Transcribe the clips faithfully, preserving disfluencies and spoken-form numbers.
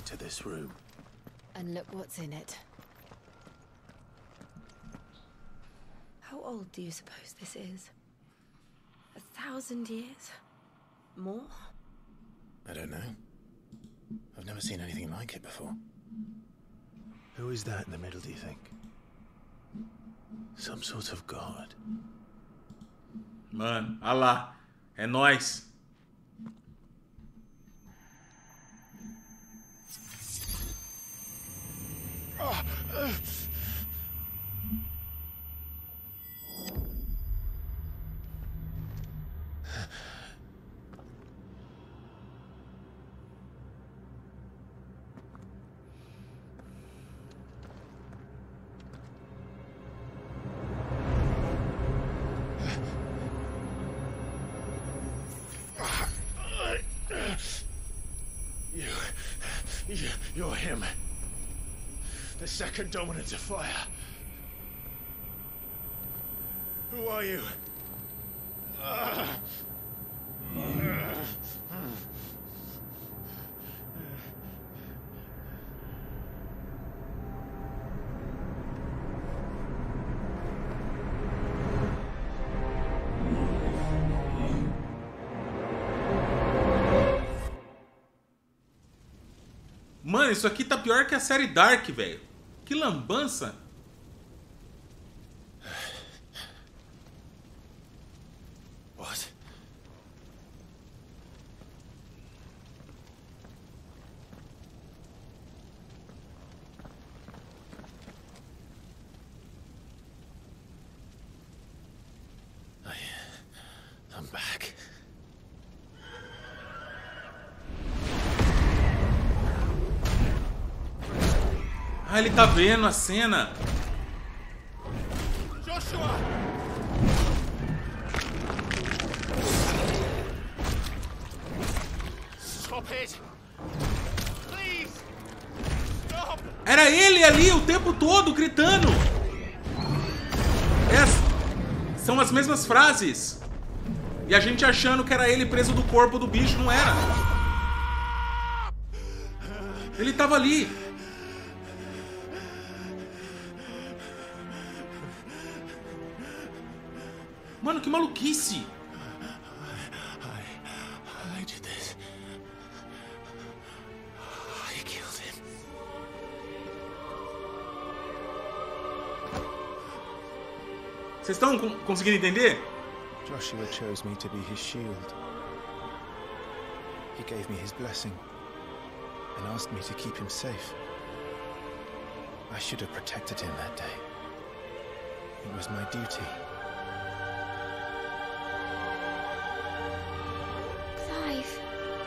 to this room. And look what's in it. How old do you suppose this is? A thousand years? More? I don't know. I've never seen anything like it before. Who is that in the middle, do you think? Some sort of god. Mano, olha lá. É nóis. You, you, you're him. The second dominant of fire. Who are you? Uh, Mano, isso aqui tá pior que a série Dark, velho. Que lambança. What? I... I'm back. Ah, ele tá vendo a cena. Joshua! Stop it! Please! Stop! Era ele ali o tempo todo gritando. É, são as mesmas frases. E a gente achando que era ele preso do corpo do bicho, não era. Ele tava ali. Mano, que maluquice! I, I did this. I killed him. Vocês estão con- conseguindo entender? Joshua chose me to be his shield. He gave me his blessing and asked me to keep him safe. I should have protected him that day. It was my duty. Clive.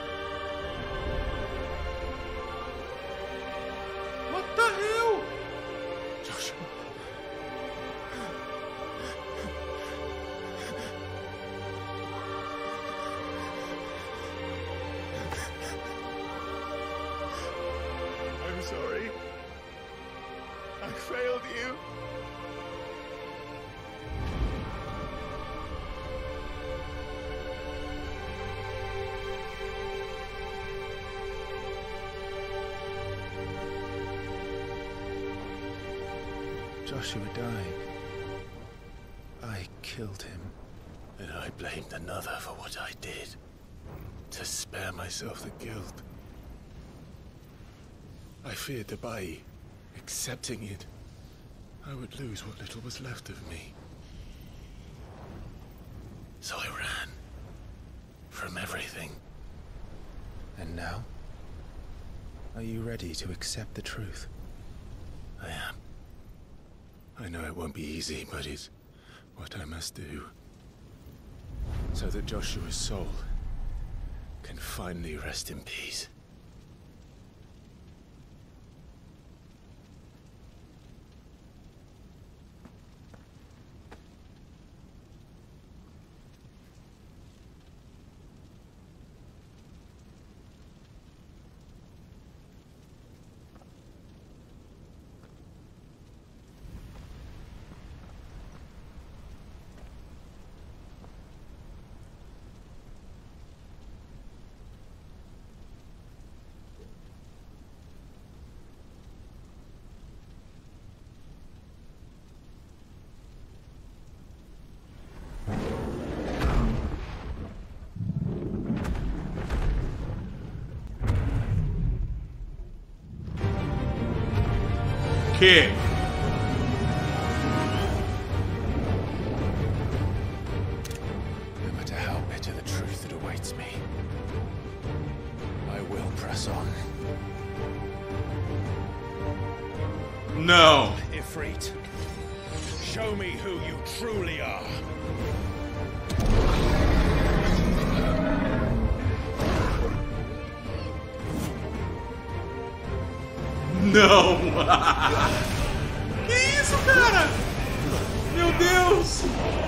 What the hell? Joshua. I'm sorry. I failed you. Joshua died. I killed him. And I blamed another for what I did. To spare myself the guilt. I feared that by accepting it, I would lose what little was left of me. So I ran. From everything. And now? Are you ready to accept the truth? I am. I know it won't be easy, but it's what I must do. So that Joshua's soul can finally rest in peace. quê? No matter how bitter the truth that awaits me, I will press on. Não. Ifrit, show me who you truly are. Não! Que isso, cara? Meu Deus!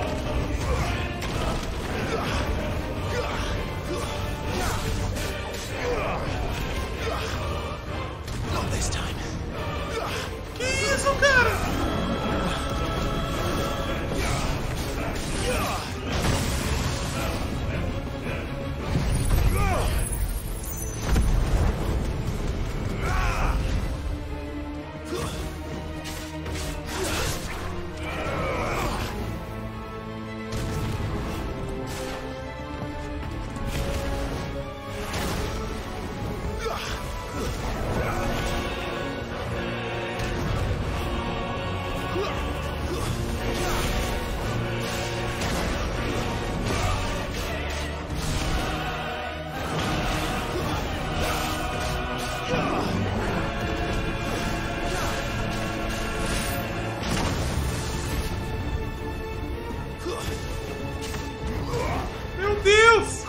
Not this time. Que isso, cara? Meu Deus!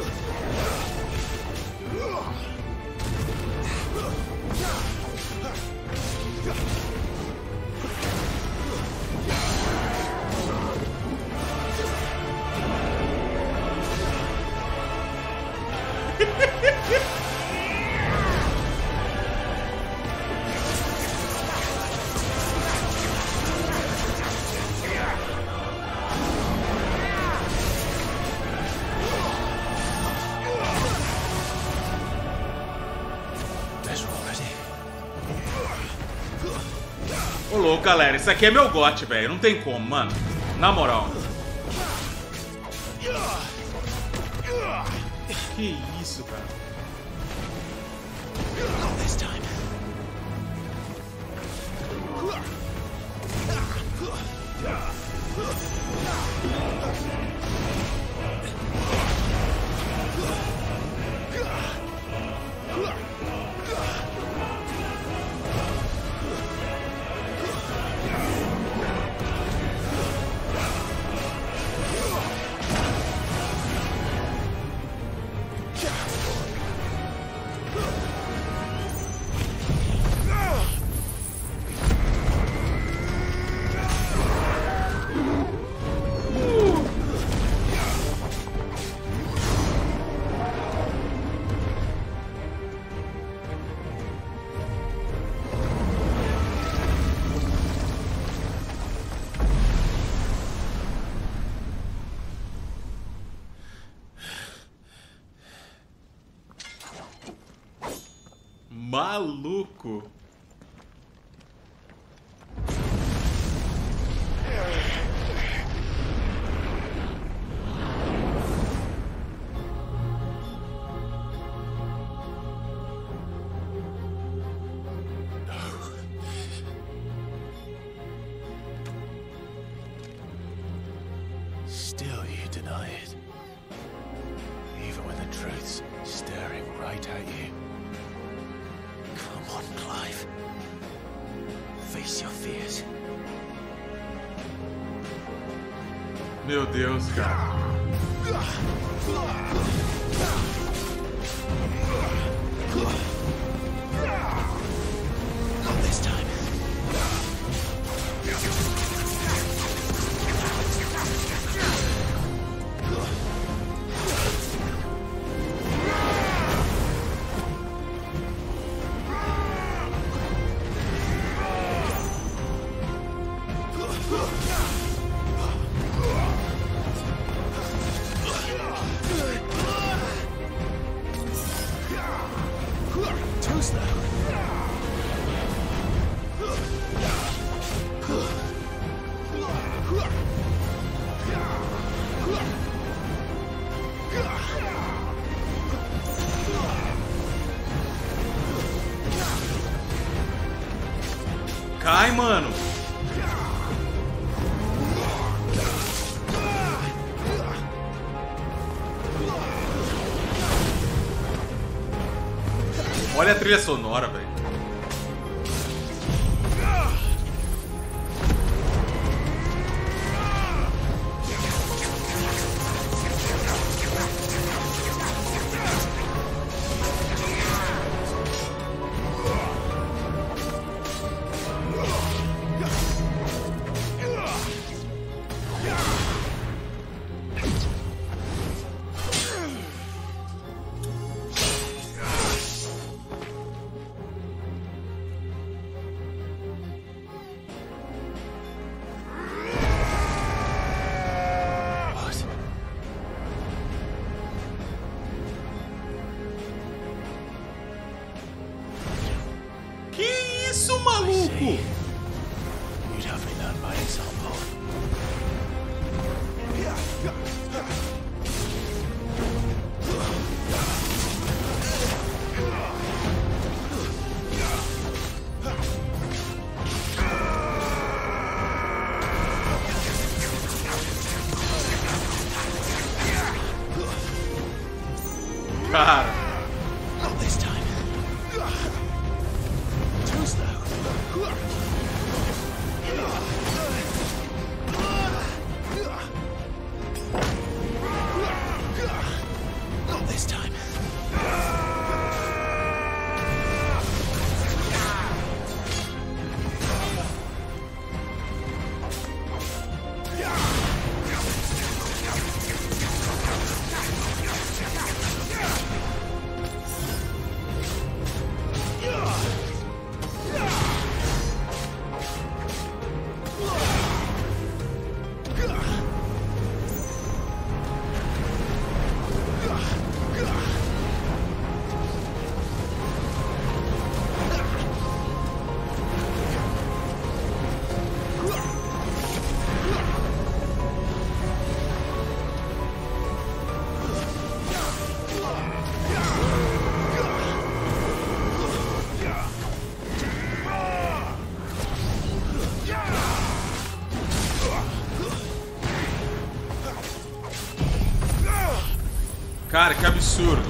Ô louco, galera, isso aqui é meu gote, velho. Não tem como, mano. Na moral. Que isso, cara. Not this time. Maluco. Still you deny it. Even when the truth's staring right at you. Come on, Clive. Face your fears. Meu Deus, cara. Not this time. Too slow. Cai, mano. Olha a trilha sonora, velho. Isso, maluco! You'd have me learn by example. Cara. Not this time. Too slow. Not this time. Cara, que absurdo.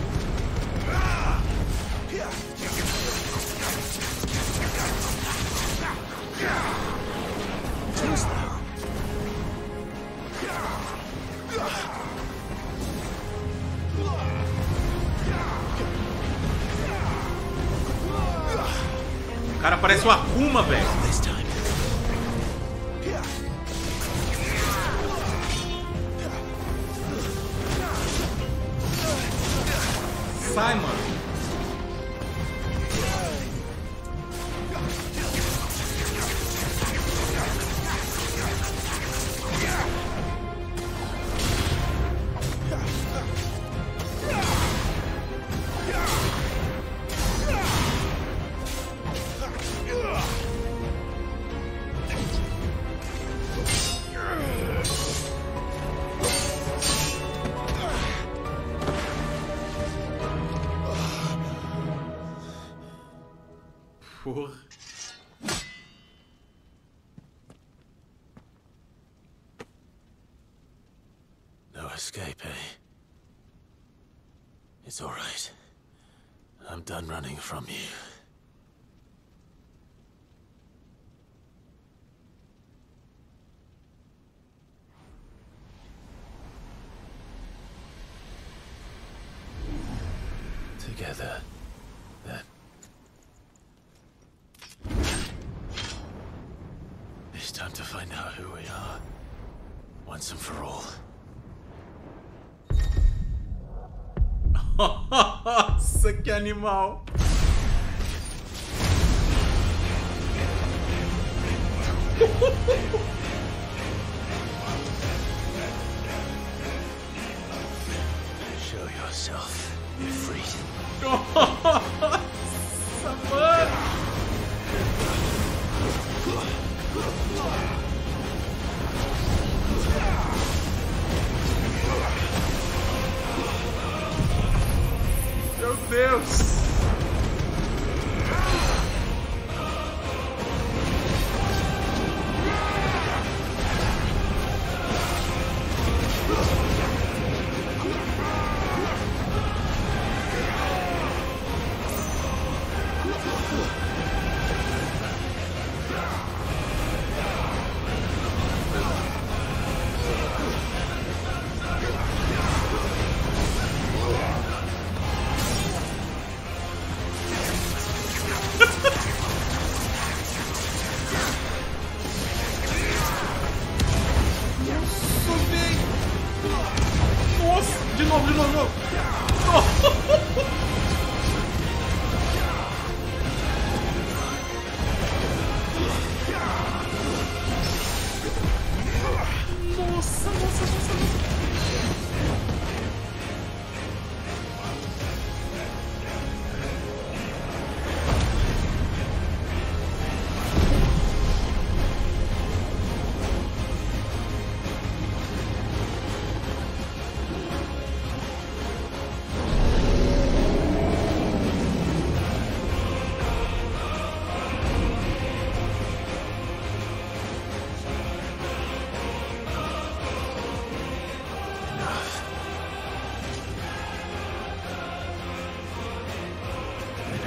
O cara parece o Akuma, velho. Sai, mano. Porra. No escape, eh? It's all right. I'm done running from you. Together, then. It's time to find out who we are, once and for all. Nossa, que animal. Show yourself, Ifrit. Nossa, mano. Meu Deus.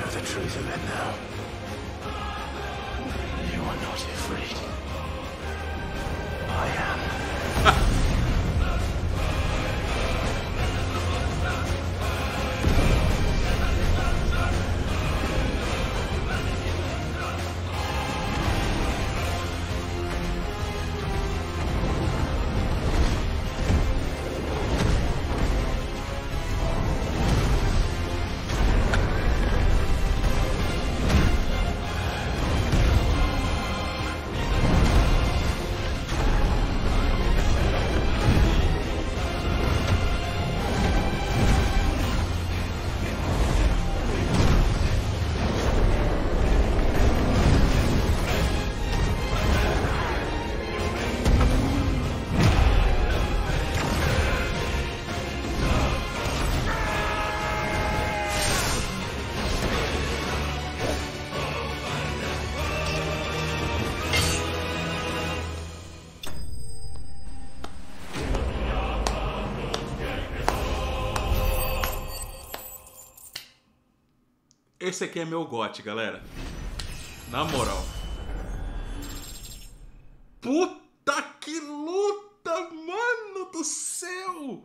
know the truth of it now. You are not afraid. I am. Esse aqui é meu gote, galera. Na moral. Puta que luta, mano do céu!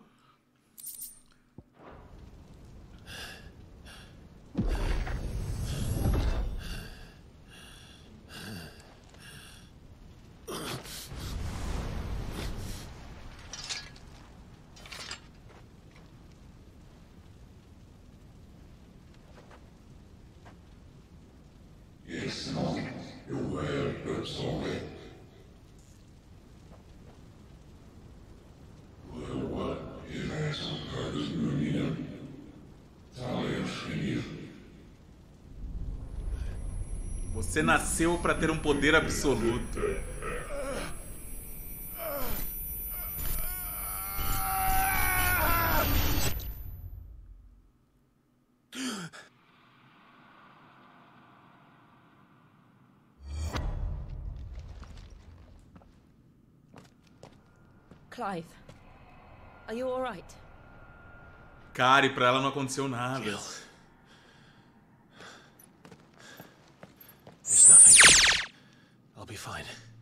Você nasceu para ter um poder absoluto. Clive, are you all right? Cara, e pra ela não aconteceu nada. Gil. It's nothing. I'll be fine.